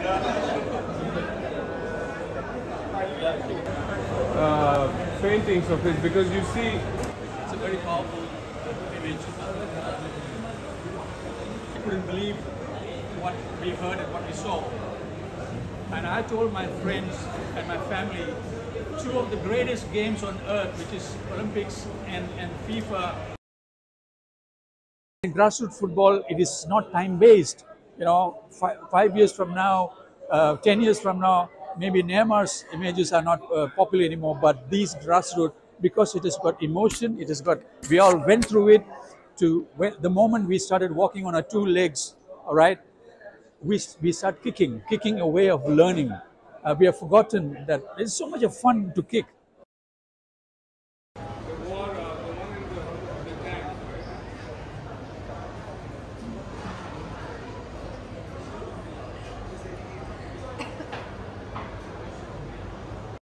Paintings of it, because you see It's a very powerful image. I couldn't believe what we heard and what we saw. And I told my friends and my family, two of the greatest games on earth, which is Olympics and FIFA. In grassroots football, it is not time-based. You know, 5 years from now, 10 years from now, maybe Neymar's images are not popular anymore, but these grassroots, because it has got emotion, it has got, we all went through it, the moment we started walking on our two legs, all right, we start kicking a way of learning. We have forgotten that it's so much of fun to kick.